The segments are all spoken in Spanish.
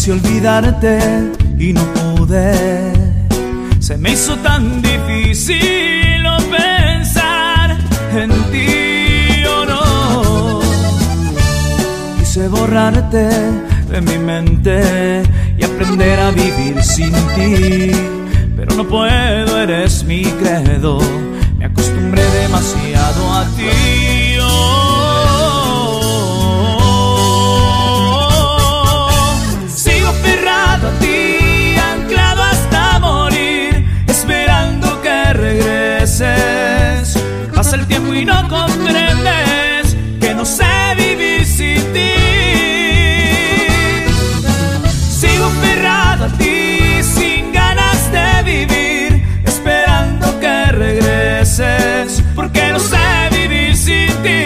Quise olvidarte y no pude. Se me hizo tan difícil no pensar en ti o no. Quise borrarte de mi mente y aprender a vivir sin ti, pero no puedo, eres mi credo. Me acostumbré demasiado a ti. Sigo aferrado a ti, anclado hasta morir, esperando que regreses. Pasa el tiempo y no comprendes que no sé vivir sin ti. Sigo aferrado a ti, sin ganas de vivir, esperando que regreses, porque no sé vivir sin ti.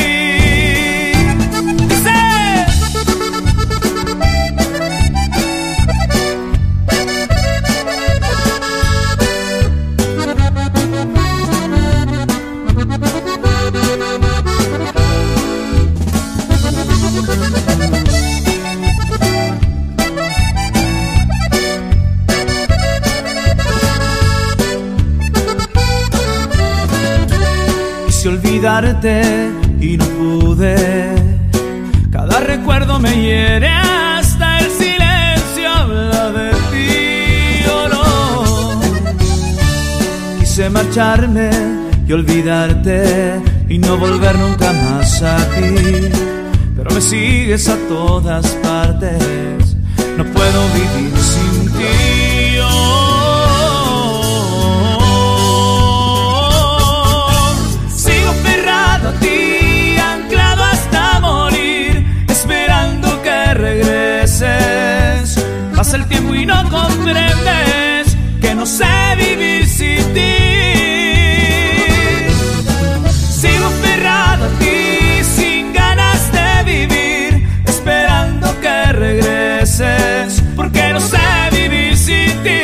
Quise olvidarte y no pude. Cada recuerdo me hiere, hasta el silencio habla de ti o no. Quise marcharme y olvidarte y no volver nunca más a ti, pero me sigues a todas partes. No puedo vivir sin ti. A ti, anclado hasta morir, esperando que regreses. Pasa el tiempo y no comprendes que no sé vivir sin ti. Sigo aferrado a ti, sin ganas de vivir, esperando que regreses, porque no sé vivir sin ti.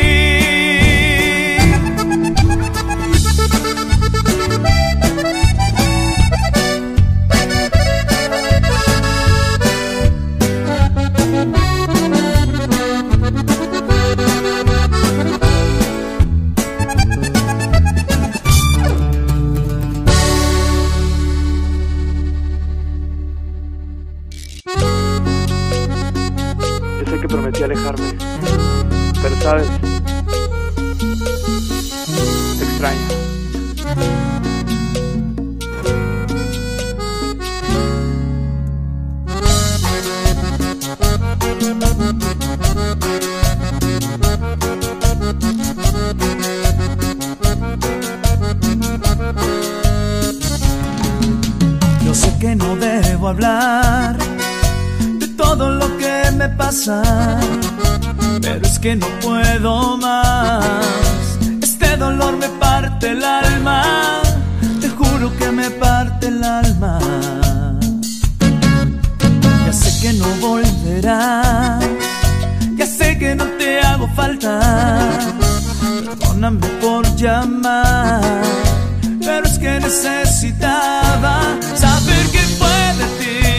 Que prometí alejarme, pero sabes, te extraño. Yo sé que no debo hablar de todo lo que me pasa, pero es que no puedo más. Este dolor me parte el alma, te juro que me parte el alma. Ya sé que no volverás, ya sé que no te hago falta. Perdóname por llamar, pero es que necesitaba saber que fue de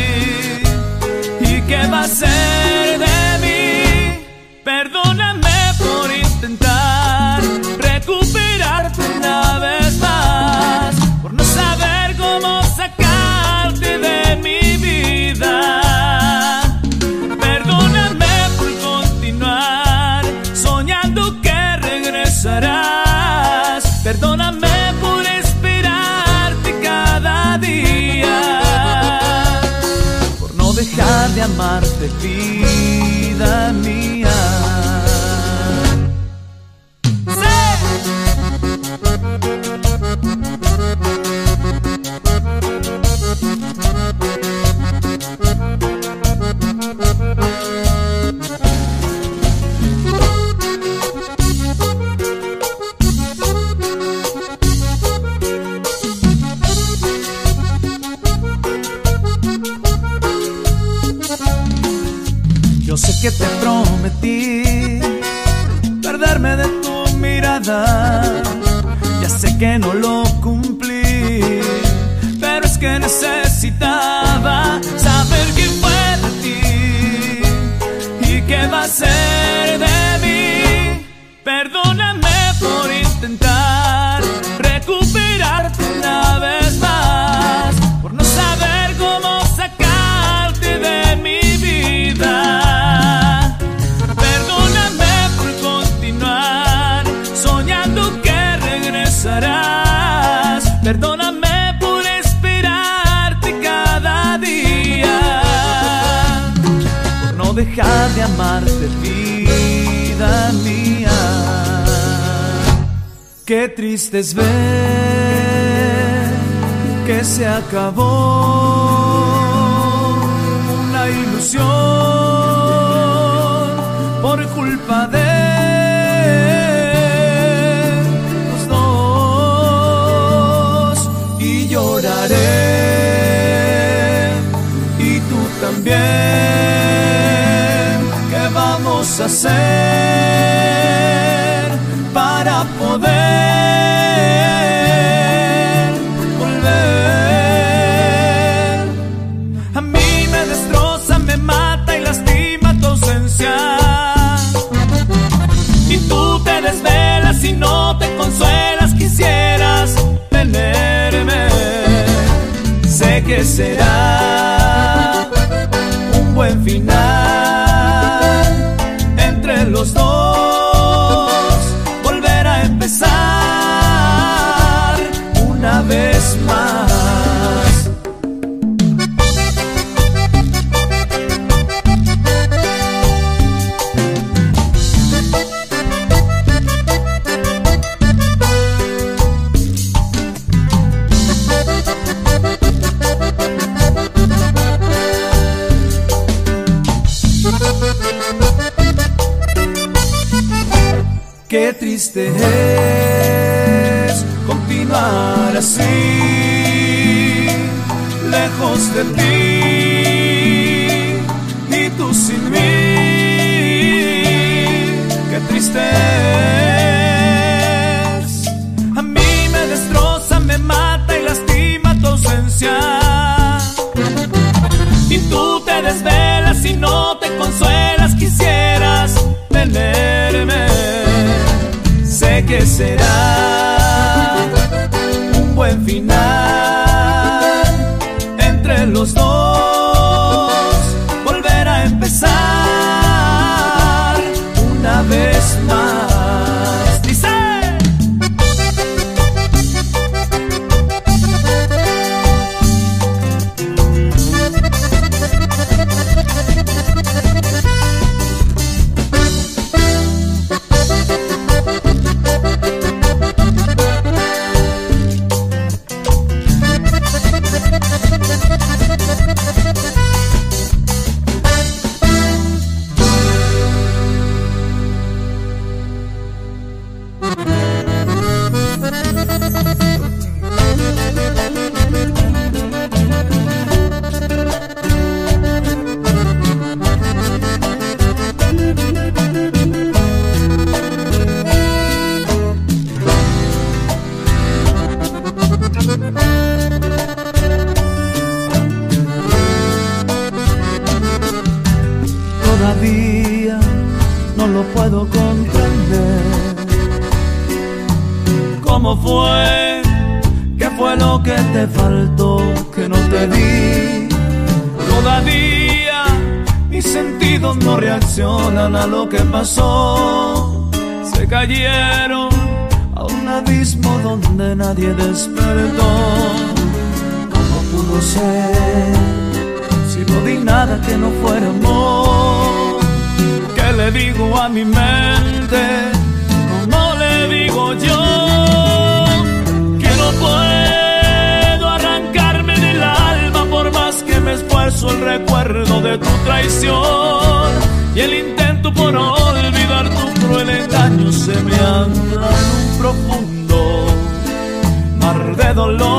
ti y qué va a ser de mí. Perdóname por intentar recuperarte una vez más, por no saber cómo sacarte de mi vida. Perdóname por continuar soñando que regresarás. Perdóname por esperarte cada día, por no dejar de amarte, vida mía. Yo sé que te prometí perderme de tu mirada, ya sé que no lo cumplí, pero es que necesitaba saber quién fue de ti y qué va a dejar de amarte, vida mía. Qué triste es ver que se acabó una ilusión por culpa de los dos. Y lloraré, y tú también. ¿Qué vamos a hacer para poder volver? A mí me destroza, me mata y lastima tu ausencia. Y tú te desvelas y no te consuelas. Quisieras tenerme. Sé que será un buen final entre los dos. Volver a empezar una vez más. Qué triste es continuar así, lejos de ti y tú sin mí. Qué triste es. A mí me destroza, me mata y lastima tu ausencia. Y tú te desvelas y no te consuelas. Quisieras tenerme. Sé que será un buen final entre los dos. Volver a empezar una vez más. Dice: todavía no lo puedo comprender. ¿Cómo fue? ¿Qué fue lo que te faltó que no te di? Todavía mis sentidos no reaccionan a lo que pasó. Se cayeron a un abismo donde nadie despertó. ¿Cómo pudo ser? Si no di nada que no fuera amor. ¿Qué le digo a mi mente? ¿Cómo le digo yo? Que no puedo arrancarme del alma por más que me esfuerzo el recuerdo de tu traición. Y el intento por olvidar tu cruel engaño se me ancla en un profundo mar de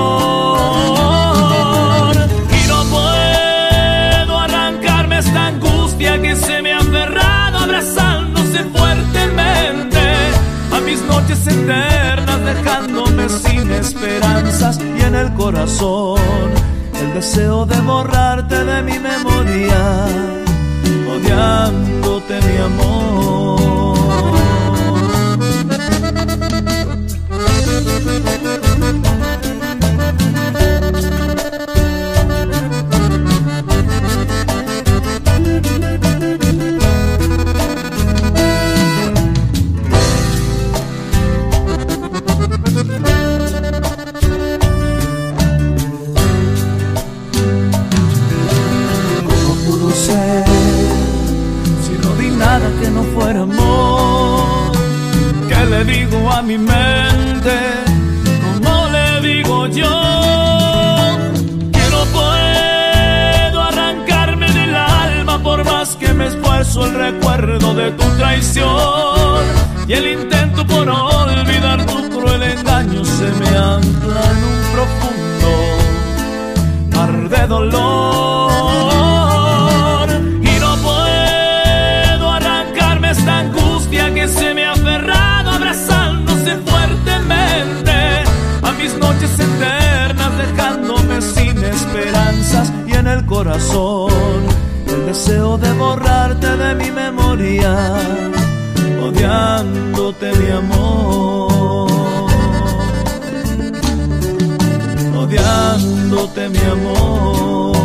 dolor. Y no puedo arrancarme esta angustia que se me ha aferrado abrazándose fuertemente a mis noches eternas, dejándome sin esperanzas y en el corazón el deseo de borrarte de mi memoria, odiándote mi amor. muere amor. ¿Qué le digo a mi mente? ¿Cómo le digo yo? Que no puedo arrancarme del alma por más que me esfuerzo el recuerdo de tu traición. Y el intento por olvidar tu cruel engaño se me ancla en un profundo mar de dolor. Y no puedo arrancarme esta angustia que se me ha aferrado abrazándose fuertemente a mis noches eternas, dejándome sin esperanzas y en el corazón el deseo de borrarte de mi memoria, odiándote mi amor, odiándote mi amor.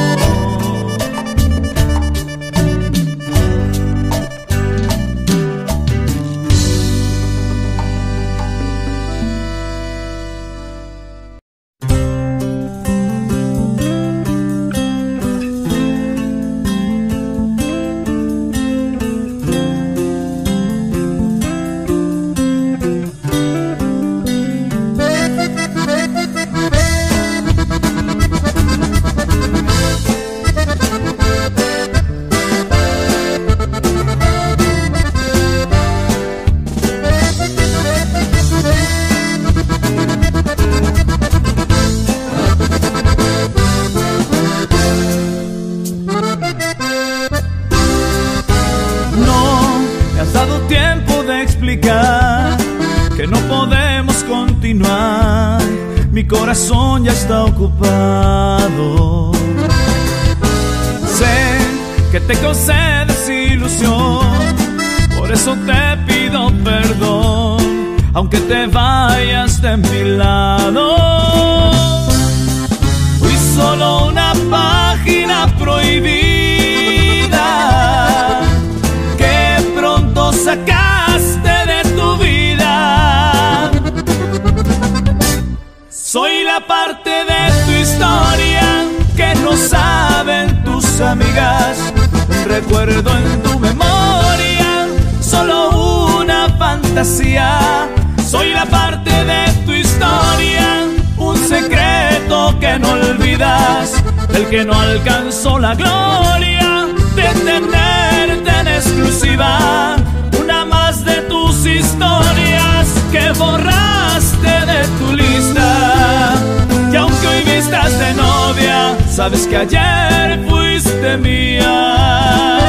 Que no podemos continuar, mi corazón ya está ocupado. Sé que te causé desilusión, por eso te pido perdón, aunque te vayas de mi lado. Fui solo una página prohibida que pronto sacaste de tu vida. Soy la parte de tu historia que no saben tus amigas, un recuerdo en tu memoria, solo una fantasía. Soy la parte de tu historia, un secreto que no olvidas, el que no alcanzó la gloria de tenerte en exclusiva. Una más de tus historias que borraste de tu lista. Y aunque hoy vistas de novia, sabes que ayer fuiste mía.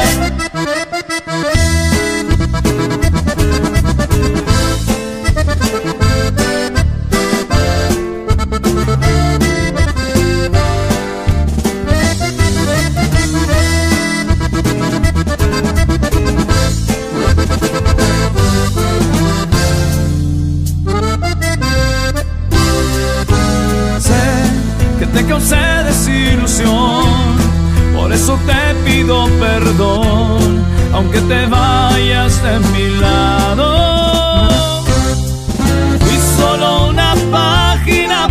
Te causé desilusión, por eso te pido perdón, aunque te vayas de mi lado. Fui solo una página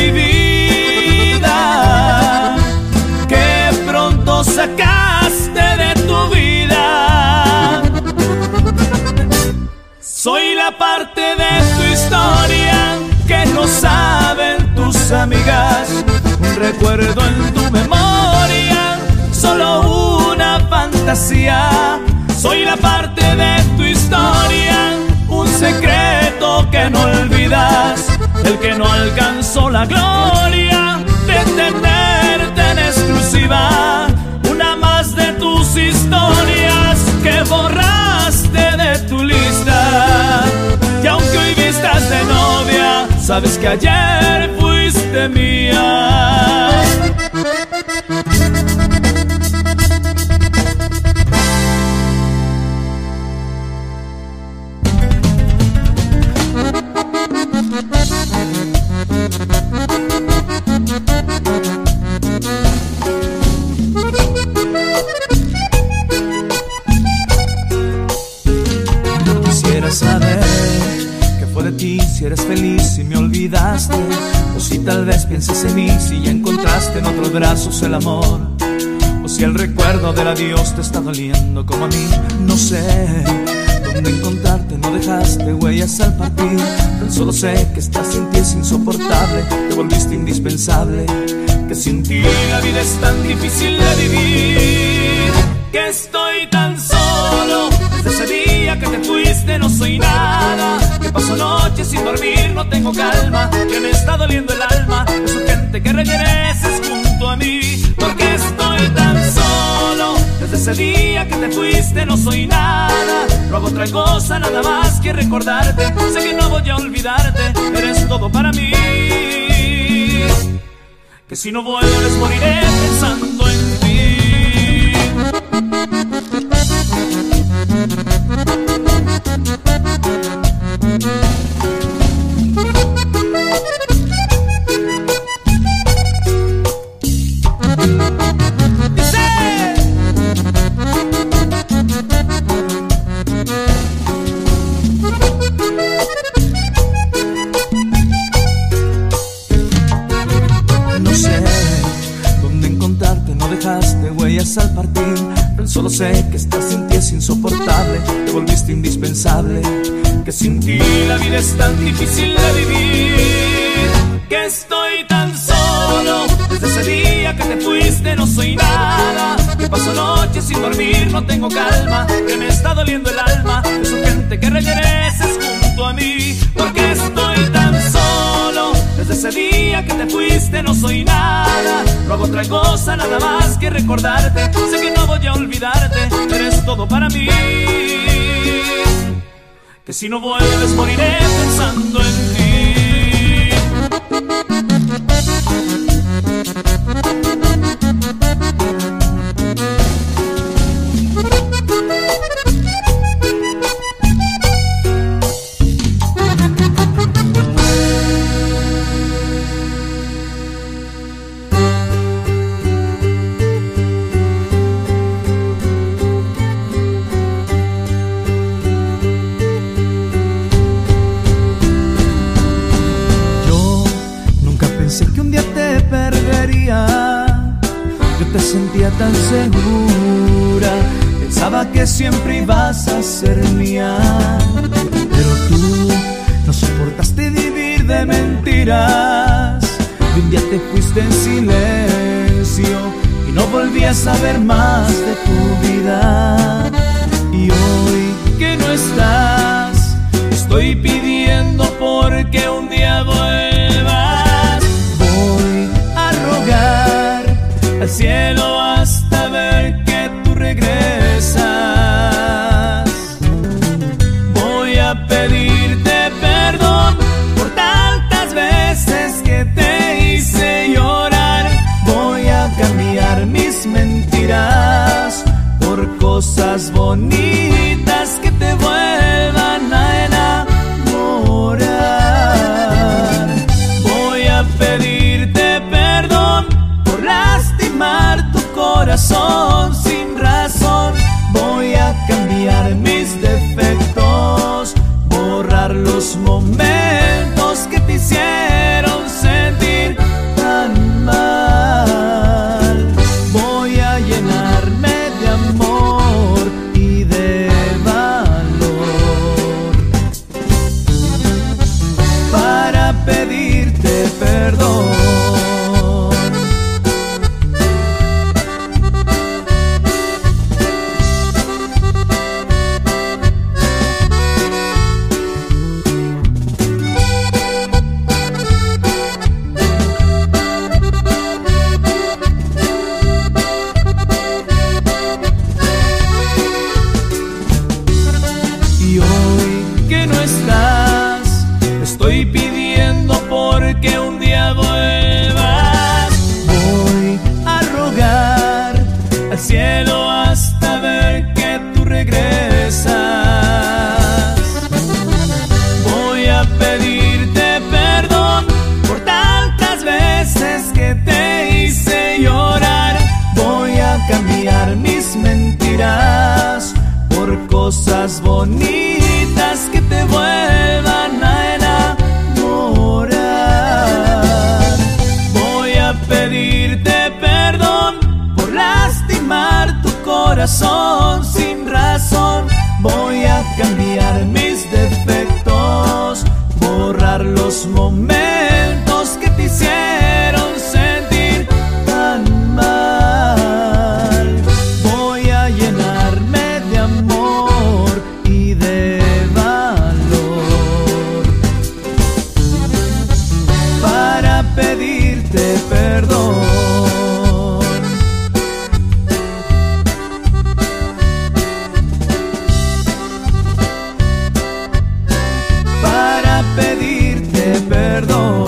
prohibida que pronto sacaste de tu vida. Soy la parte de tu historia que no saben tus amigas, un recuerdo en tu memoria, solo una fantasía. Soy la parte de tu historia, un secreto que no olvidas, el que no alcanzó la gloria de tenerte en exclusiva. Una más de tus historias que borraste de tu lista. Y aunque hoy vistas de novia, sabes que ayer fuiste mía. Quisiera saber qué fue de ti, si eres feliz, si me olvidaste, o si tal vez piensas en mí, si ya encontraste en otros brazos el amor, o si Si el recuerdo del adiós te está doliendo como a mí, no sé dónde encontrarte, no dejaste huellas al partir. Tan solo sé que estar sin ti es insoportable, te volviste indispensable, que sin ti la vida es tan difícil de vivir, que estoy tan solo. Desde ese día que te fuiste no soy nada, que paso noches sin dormir, no tengo calma, que me está doliendo el alma. Es urgente que regreses junto a mí, porque estoy tan solo. Desde ese día que te fuiste no soy nada, no hago otra cosa nada más que recordarte. Sé que no voy a olvidarte, eres todo para mí, que si no vuelves moriré pensando en ti. Al partir, tan solo sé que estar sin ti es insoportable, te volviste indispensable, que sin ti la vida es tan difícil de vivir, que estoy tan solo. Desde ese día que te fuiste no soy nada, que paso noches sin dormir, no tengo calma, que me está doliendo el alma. Es urgente que regreses junto a mí, porque estoy tan solo. Desde ese día que te fuiste no soy nada, no hago otra cosa nada más que recordarte. Sé que no voy a olvidarte, eres todo para mí, que si no vuelves moriré pensando en ti. Te sentía tan segura, pensaba que siempre ibas a ser mía, pero tú no soportaste vivir de mentiras, y un día te fuiste en silencio y no volví a saber más de tu vida. Y hoy que no estás, estoy pidiendo porque un día vuelvas. Voy a rogar al cielo hasta ver que tú regresas. Voy a pedirte perdón por tantas veces que te hice llorar. Voy a cambiar mis mentiras por cosas bonitas que te vuelvan a enamorar. Voy a pedirte perdón por lastimar tu corazón sin razón. Voy a cambiar mis defectos, borrar los momentos que te hicieron sentir tan mal. Voy a llenarme de amor y de valor para pedirte perdón. Y hoy que no estás, estoy pidiendo porque un día vuelvas. Voy a rogar al cielo hasta ver que tú regresas. Voy a pedirte perdón por tantas veces que te hice llorar. Voy a cambiar mis mentiras por cosas bonitas que te vuelvan a enamorar. Voy a pedirte perdón por lastimar corazón sin razón. Voy a cambiar mis defectos, borrar los momentos que te hicieron sentir tan mal. Voy a llenarme de amor y de valor para pedirte perdón. Pedirte perdón.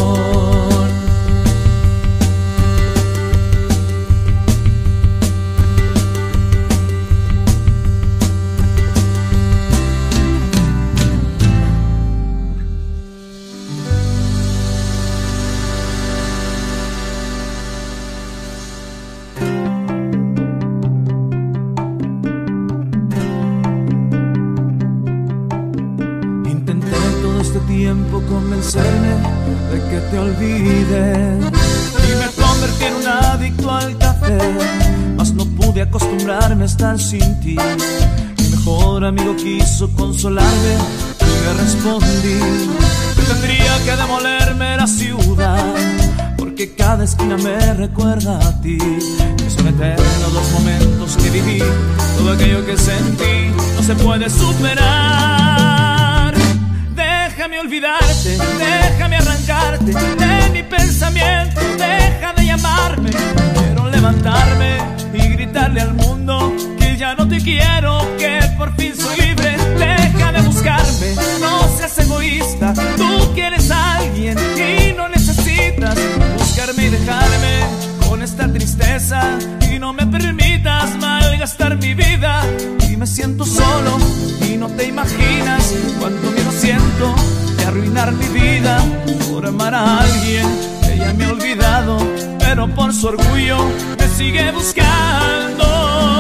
Tiempo convencerme de que te olvides y me convertí en un adicto al café, mas no pude acostumbrarme a estar sin ti. Mi mejor amigo quiso consolarme y le respondí que tendría que demolerme la ciudad, porque cada esquina me recuerda a ti, que son eternos los momentos que viví, todo aquello que sentí no se puede superar. Déjame olvidarte, déjame arrancarte de mi pensamiento, deja de llamarme. Quiero levantarme y gritarle al mundo que ya no te quiero, que por fin soy libre. Deja de buscarme, no seas egoísta, tú quieres a alguien y no necesitas buscarme y dejarme con esta tristeza. Y no me permitas malgastar mi vida, y me siento solo y no te imaginas cuánto miedo siento de arruinar mi vida por amar a alguien que ya me ha olvidado, pero por su orgullo me sigue buscando.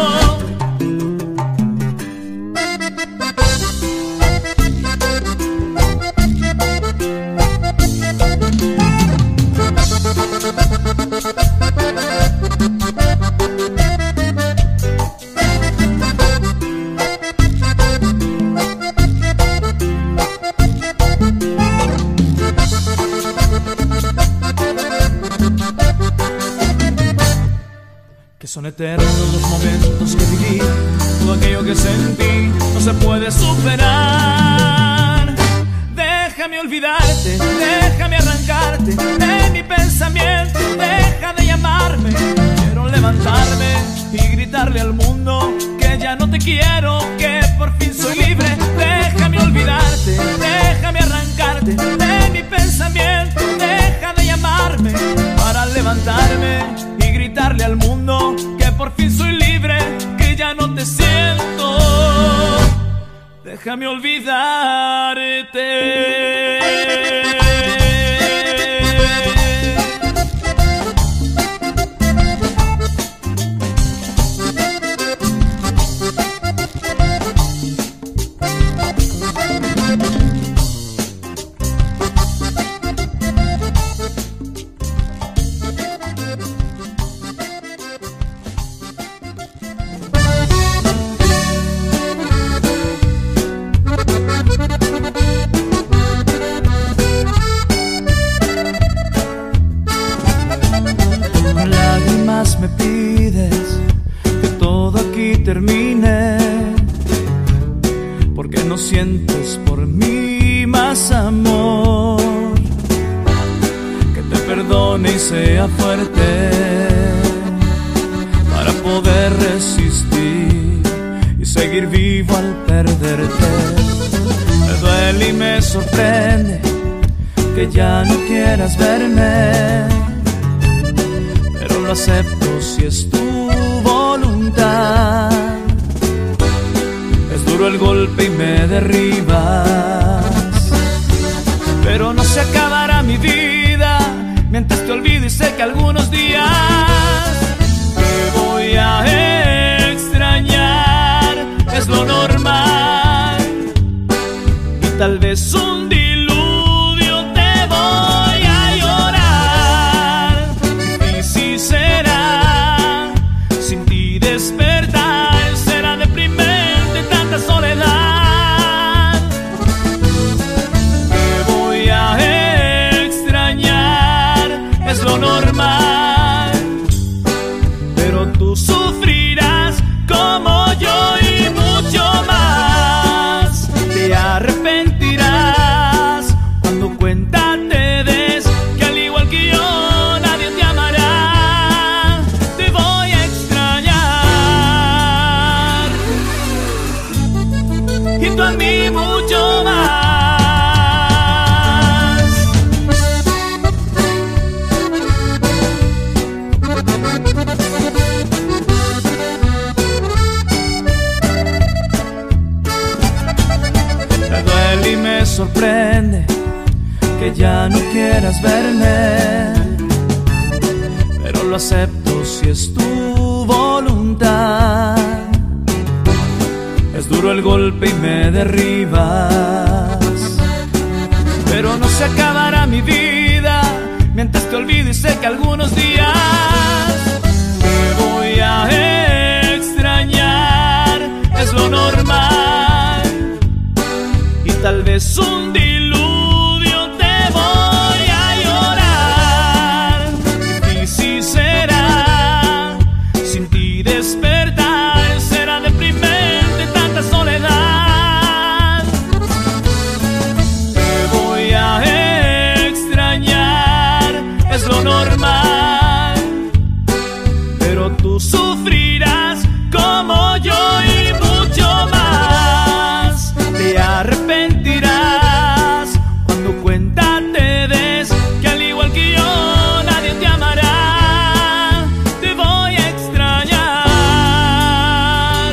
Que son eternos los momentos que viví, todo aquello que sentí no se puede superar. Déjame olvidarte, déjame arrancarte de mi pensamiento, deja de llamarme. Quiero levantarme y gritarle al mundo que ya no te quiero, que por fin soy libre. Déjame olvidarte, déjame arrancarte de mi pensamiento, deja de llamarme para levantarme y gritarle al mundo que por fin soy libre, que ya no te siento. Déjame olvidarte. Me pides que todo aquí termine, porque no sientes por mí más amor, que te perdone y sea fuerte para poder resistir y seguir vivo al perderte. Me duele y me sorprende que ya no quieras verme, lo acepto si es tu voluntad. Es duro el golpe y me derribas, pero no se acabará mi vida mientras te olvido, y sé que algunos días te voy a extrañar, es lo normal, y tal vez un diluvio te voy a llorar. Difícil será tú a mí mucho más. Me duele y me sorprende que ya no quieras verme, pero lo acepto si es tu voluntad. Es duro el golpe y me derribas, pero no se acabará mi vida mientras te olvido y sé que algunos días te voy a extrañar. Es lo normal y tal vez un diluvio te voy a llorar. Difícil será sin ti despertar, será deprimente tanta soledad. Te voy a extrañar, es lo normal, pero tú sufrirás como yo y mucho más. Te arrepentirás cuando cuenta te des que al igual que yo nadie te amará. Te voy a extrañar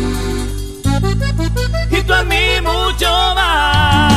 y tú a mí mucho más.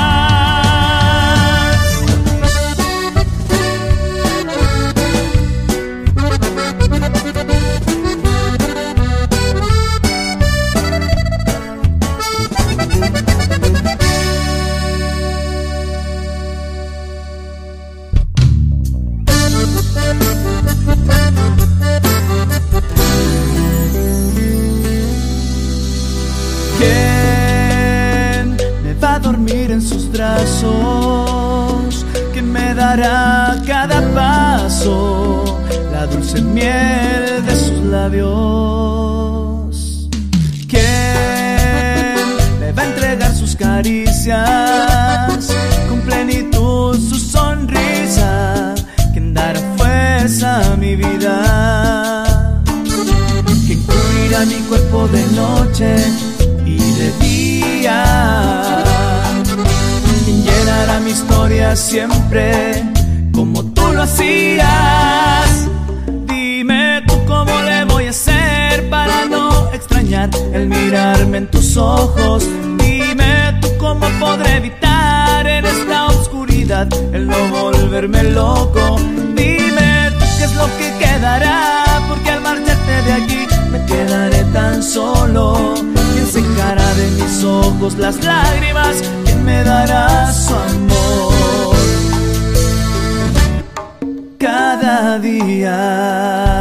¿Quién me va a dormir en sus brazos? ¿Quién me dará cada paso la dulce miel de sus labios? ¿Quién me va a entregar sus caricias con plenitud, su sonrisa? ¿Quién dará fuerza a mi vida? ¿Quién cubrirá mi cuerpo de noche y de día? ¿Quién llenará mi historia siempre como tú lo hacías? Dime tú cómo le voy a hacer para no extrañar el mirarme en tus ojos. Dime tú cómo podré evitar en esta oscuridad el no volverme loco. Dime tú qué es lo que quedará, porque al marcharte de aquí me quedaré tan solo. ¿Quién secará de mis ojos las lágrimas? ¿Quién me dará su amor cada día?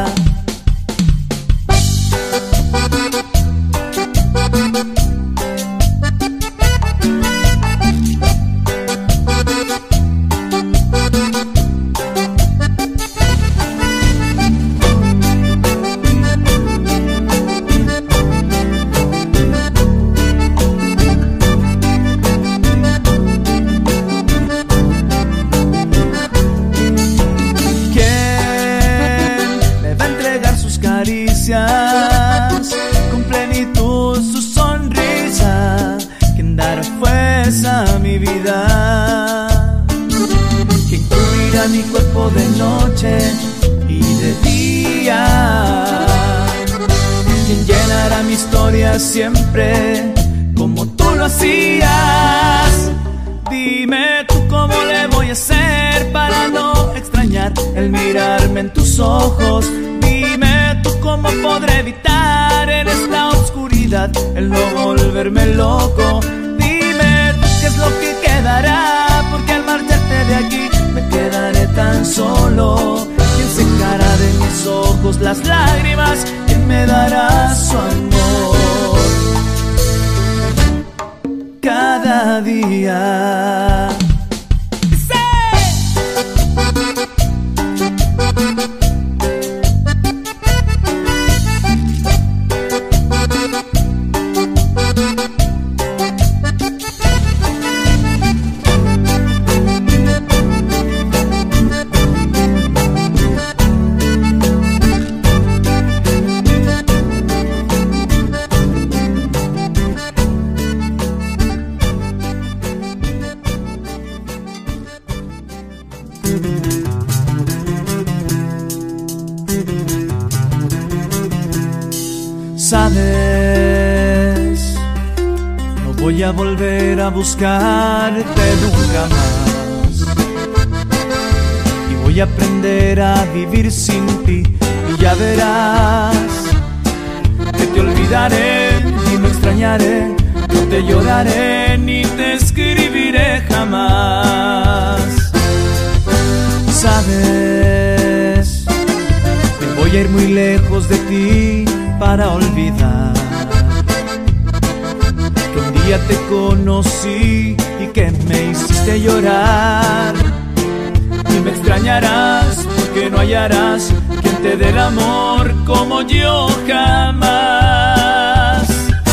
Con plenitud su sonrisa, quien dará fuerza a mi vida, quien cubrirá mi cuerpo de noche y de día, quien llenará mi historia siempre como tú lo hacías. Dime tú cómo le voy a hacer para no extrañar el mirarme en tus ojos. Dime tú cómo podré evitar en esta oscuridad el no volverme loco. Dime tú qué es lo que quedará, porque al marcharte de aquí me quedaré tan solo. ¿Quién secará de mis ojos las lágrimas? ¿Quién me dará su amor cada día? Sabes, no voy a volver a buscarte nunca más, y voy a aprender a vivir sin ti, y ya verás que te olvidaré y me extrañaré, no te lloraré ni te escribiré jamás. Sabes, me voy a ir muy lejos de ti para olvidar que un día te conocí y que me hiciste llorar, y me extrañarás porque no hallarás quien te dé el amor como yo jamás.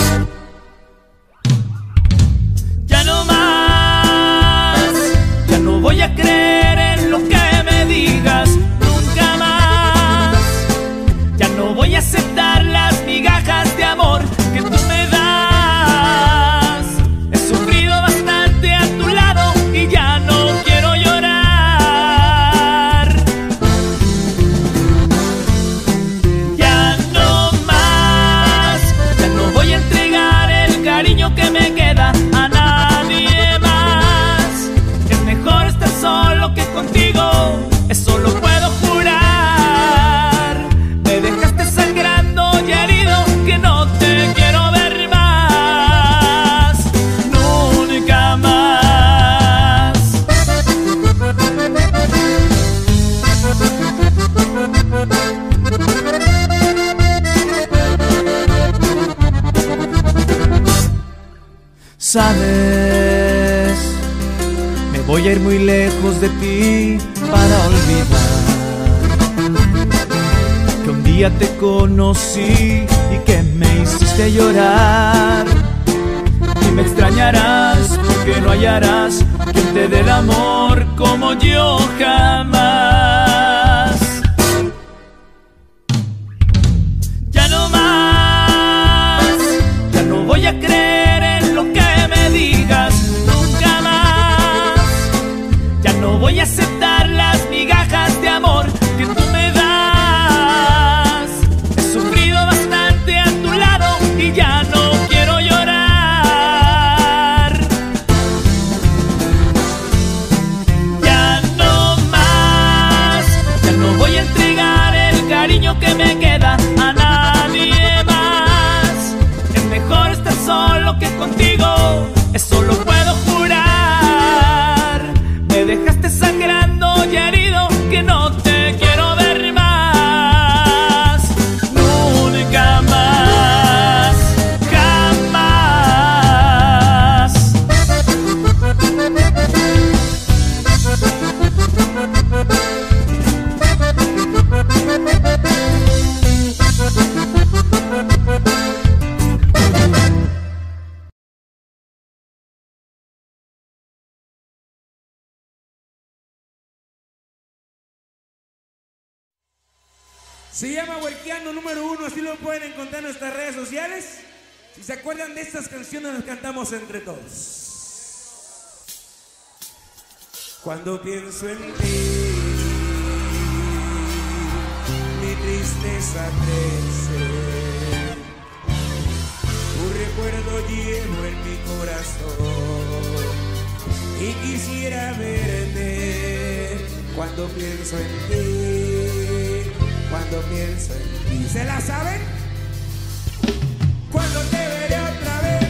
Ya no más, ya no voy a creer en lo que me digas nunca más, ya no voy a aceptar las migajas de amor que tú me das. He sufrido bastante a tu lado y ya no quiero llorar. Ya no más, ya no voy a entregar el cariño que me queda a nadie más. Es mejor estar solo que contigo, eso lo puedo jurar. Me dejaste sangrando y herido, que no te quiero ver más, nunca más. Sabes, me voy a ir muy lejos de ti para olvidar que un día te conocí y que me hiciste llorar, y me extrañarás porque no hallarás quien te dé el amor como yo jamás. Ya no más, ya no voy a creer en lo que me digas nunca más, ya no voy a aceptar las migajas de amor que tú me das. He sufrido bastante a tu lado y ya no quiero llorar. Ya no más, ya no voy a entregar el cariño que me queda a nadie más. Es mejor estar solo que contigo, eso lo puedo jurar. Me dejaste sangrando y herido, que no te quiero ver más, nunca más, jamás. Se llama Huerqueando número 1, así lo pueden encontrar en nuestras redes sociales. Si se acuerdan de estas canciones, las cantamos entre todos. Cuando pienso en ti, mi tristeza crece. Tu recuerdo llevo en mi corazón y quisiera verte. Cuando pienso en ti, cuando pienso en ti. ¿Se la saben? Cuando te veré otra vez.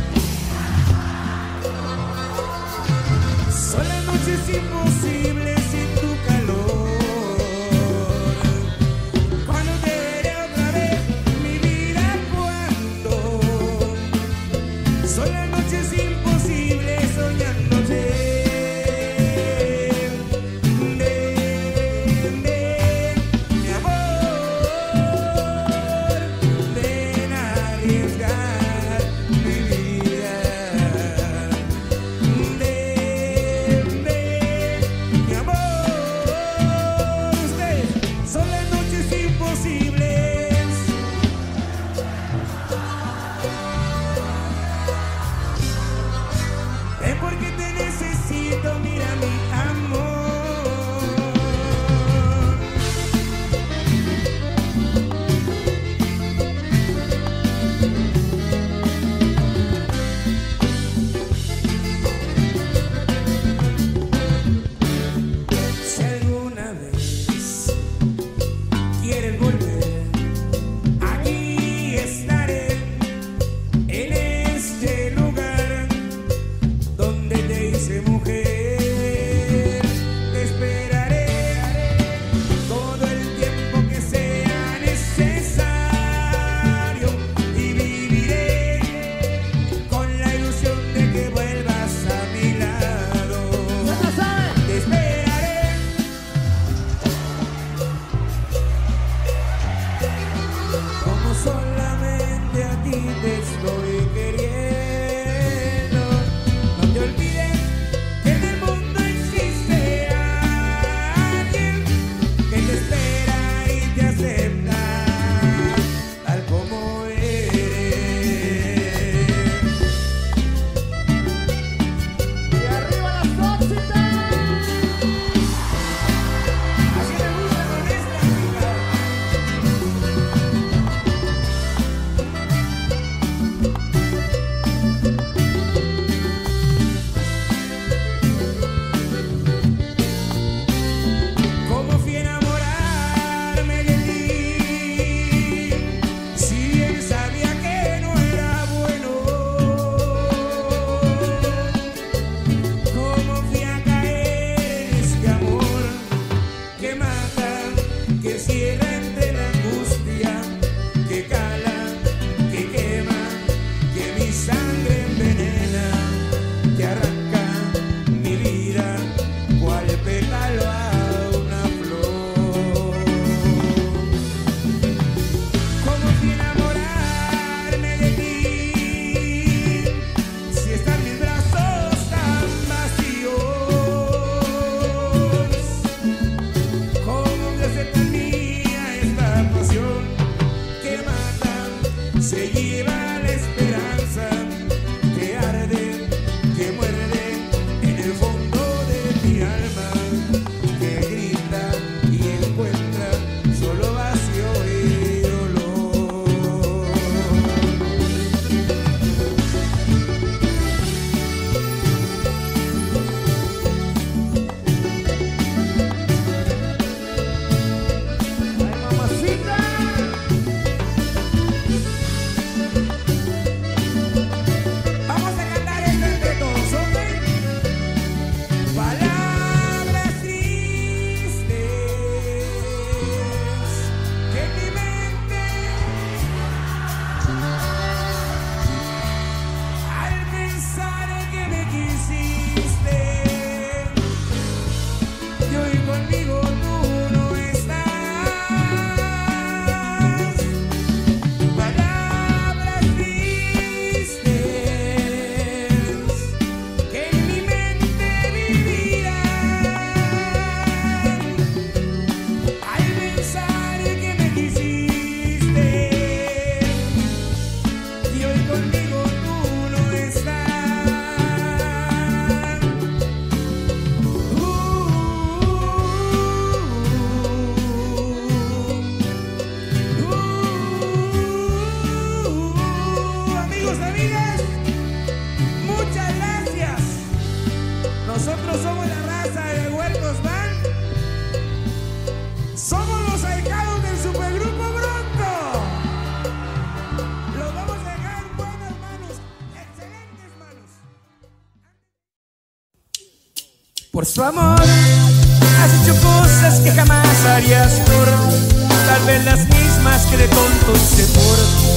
Son las noches imposibles sin tu calor. Cuando te veré otra vez, mi vida, cuando. Son las noches imposibles soñándote. Mi amor. Por su amor has hecho cosas que jamás harías por tal vez las mismas que de tonto hice por.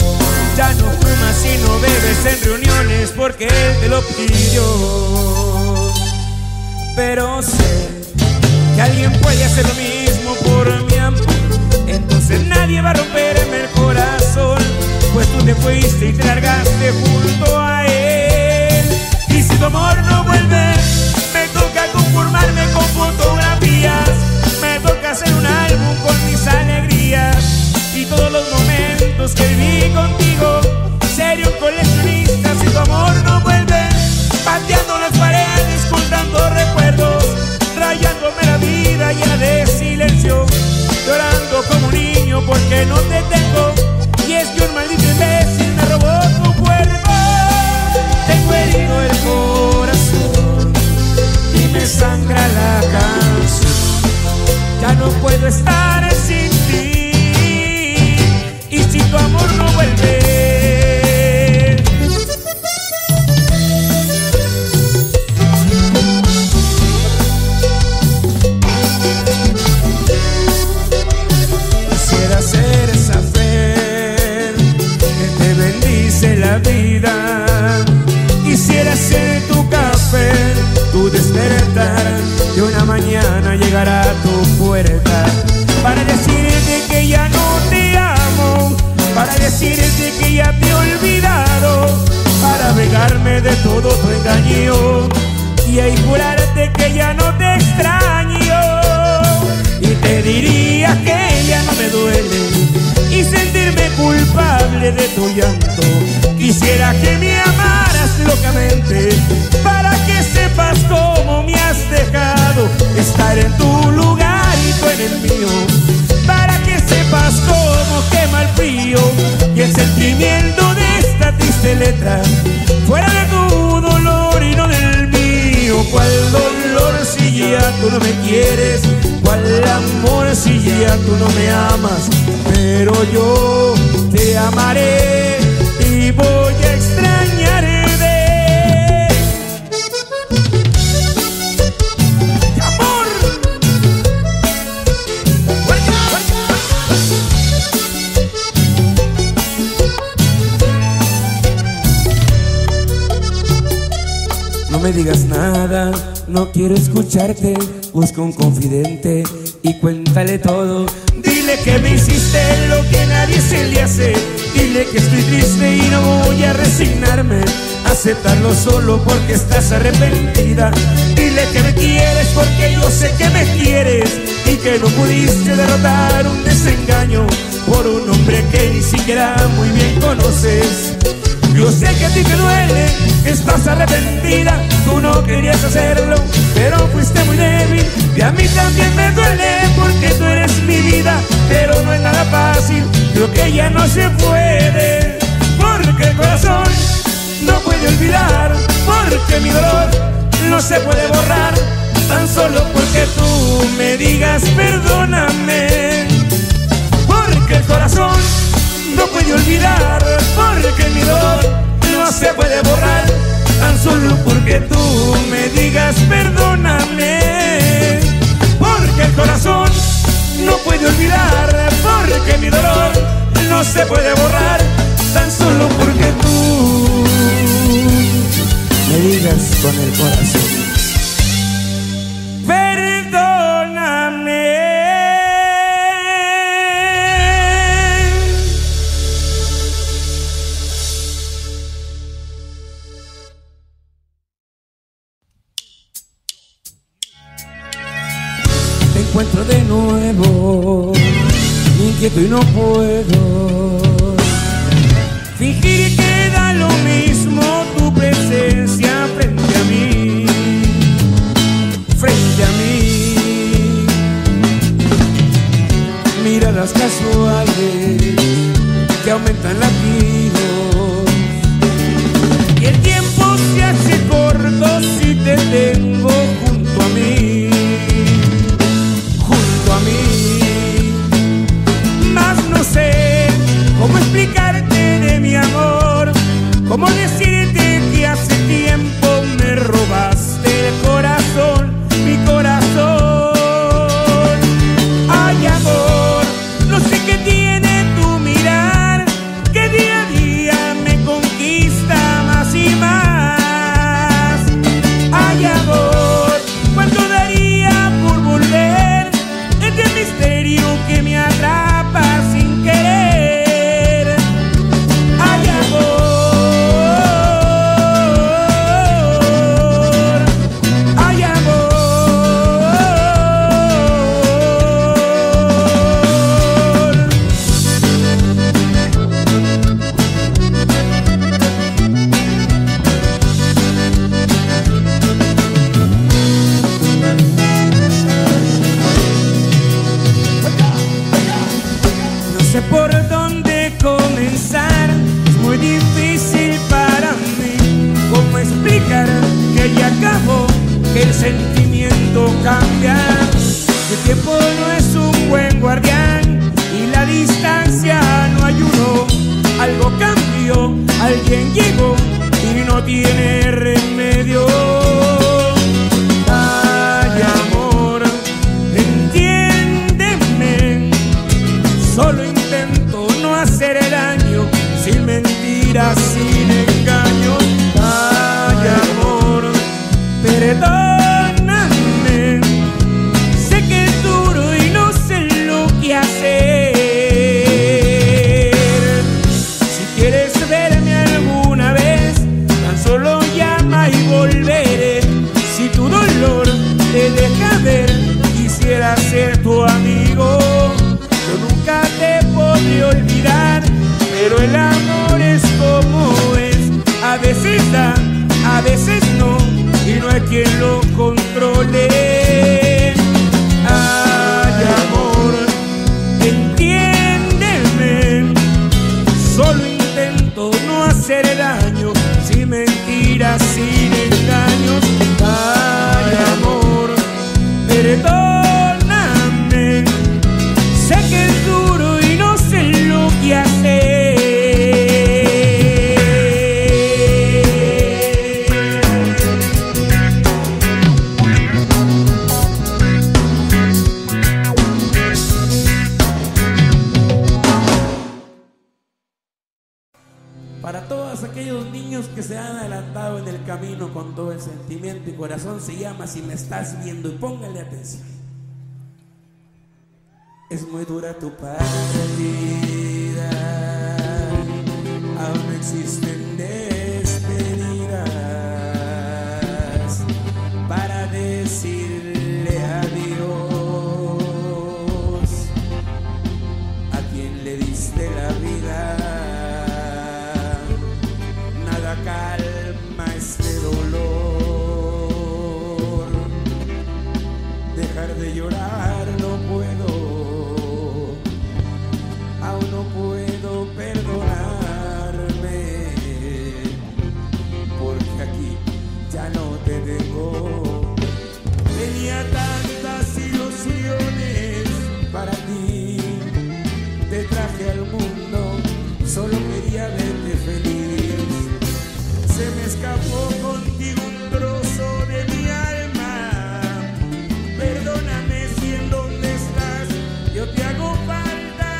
Ya no fumas y no bebes en reuniones porque él te lo pidió. Pero sé que alguien puede hacer lo mismo por mi amor. Entonces nadie va a romperme el corazón, pues tú te fuiste y te largaste junto a él. Y si tu amor no vuelve, me toca conformarme con fotografías. Me toca hacer un álbum con mis alegrías y todos los momentos que viví contigo. Sería un coleccionista si tu amor no vuelve, pateando las paredes, contando recuerdos, rayándome la vida llena de silencio, llorando como un niño porque no te tengo. Y es que un maldito imbécil me robó tu cuerpo. Tengo herido el corazón y me sangra la canción. Ya no puedo estar sin ti. Y si tu amor no vuelve, quisiera ser esa fe que te bendice la vida. Quisiera ser tu café, tu despertar, y una mañana llegar a tu puerta para decirte que ya no te amo, para decirte que ya te he olvidado, para vengarme de todo tu engaño y ahí jurarte que ya no te extraño. Y te diría que ya no me duele y sentirme culpable de tu llanto. Quisiera que me amaras locamente para que sepas cómo me has dejado, estar en tu lugar y tú en el mío, para que sepas cómo quema el frío y el sentimiento de esta triste letra, fuera de tu dolor y no del mío. ¿Cuál dolor si ya tú no me quieres? ¿Cuál amor si ya tú no me amas? Pero yo te amaré y voy a extrañarte. ¡Amor! No me digas nada, no quiero escucharte. Busca un confidente y cuéntale todo. Dile que me hiciste lo que nadie se le hace. Dile que estoy triste y no voy a resignarme a aceptarlo solo porque estás arrepentida. Dile que me quieres porque yo sé que me quieres. y que no pudiste derrotar un desengaño por un hombre que ni siquiera muy bien conoces. Yo sé que a ti te duele, que estás arrepentida, tú no querías hacerlo, pero fuiste muy débil. Y a mí también me duele porque tú eres mi vida, pero no es nada fácil, creo que ya no se puede. Porque el corazón no puede olvidar, porque mi dolor no se puede borrar, tan solo porque tú me digas perdóname. Porque el corazón no puede olvidar, porque mi dolor no se puede borrar, tan solo porque tú me digas perdóname. Porque el corazón no puede olvidar, porque mi dolor no se puede borrar, tan solo porque tú me digas con el corazón perdóname. Te encuentro de nuevo, inquieto y no puedo fingir que da lo mismo tu presencia frente a mí, frente a mí. Miradas casuales que aumentan latidos y el tiempo se hace corto si te tengo junto a mí, junto a mí. Mas no sé cómo explicarte de mi amor, cómo decirte que hace tiempo me robaste el corazón, mi corazón. Ay, amor, no sé qué tiene tu mirar, que día a día me conquista más y más. Ay, amor, ¿cuánto daría por volver este misterio que me atrapa sin querer? Ay, amor, ay, amor. No sé por dónde comenzar, es muy difícil para mí. ¿Cómo explicar que ya acabó, que el sentimiento cambia? Que el tiempo no es un buen guardián y la distancia no ayudó. Algo cambió, alguien llegó y no tiene remedio. Ay, amor, entiéndeme, solo intento no hacer daño, sin mentiras, sin engaños. Ay, amor, perdóname, sé que es duro y no sé lo que hacer. Si quieres verme alguna vez, tan solo llama y volveré. Si tu dolor te deja ver, quisiera ser tu amigo. Yo nunca te podré olvidar, pero el amor es como es. A veces da, a veces no, y no hay quien lo controle. Ay, amor, entiéndeme, solo intento no hacer daño, sin mentiras, sin engaños. Ay, amor, perdóname, sé que es duro y no sé lo que hacer. Para todos aquellos niños que se han adelantado en el camino con todo el sentimiento y corazón, se llama Si me estás viendo, y póngale atención. Es muy dura tu partida, aún no existen despedidas para decirle adiós. calma este dolor. Dejar de llorar no puedo, aún no puedo perdonarme, porque aquí ya no te tengo. Tenía tantas ilusiones para ti, te traje al mundo, solo quería verte feliz. Se me escapó contigo un trozo de mi alma. Perdóname si en donde estás yo te hago falta.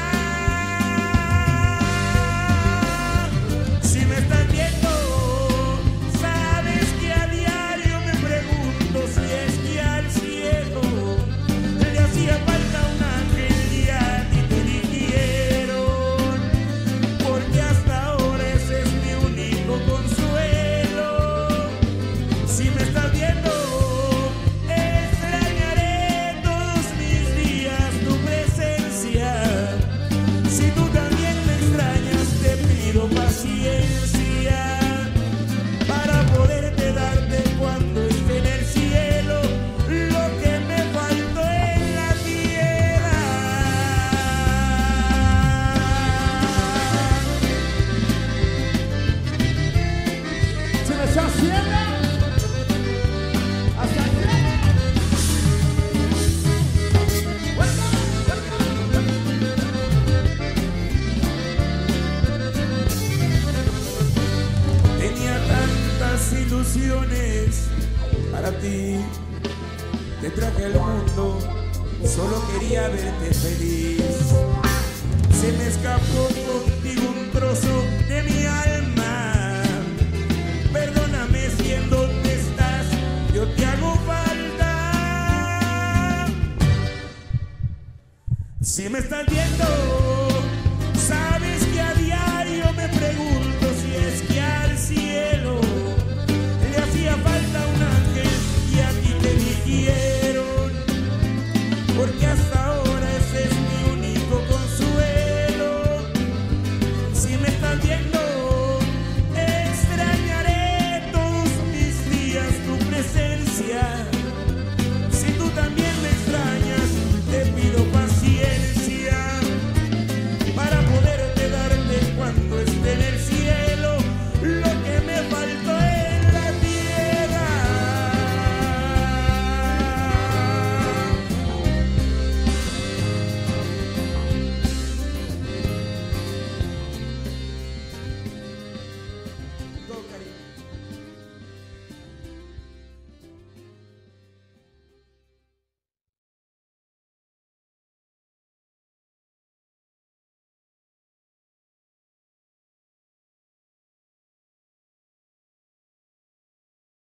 Si me estás viendo, sabes que a diario me pregunto si es que al cielo le hacía falta un ángel y a ti te eligieron, porque hasta ahora ese es mi único consuelo. Si me estás viendo, extrañaré todos mis días tu presencia. Si tú también me extrañas, te pido paciencia para poderte darte cuando esté en el cielo lo que me faltó en la tierra. Se me echó cielo hasta el cielo. Tenía tantas ilusiones para ti, te traje al mundo, solo quería verte feliz. Se me escapó contigo un trozo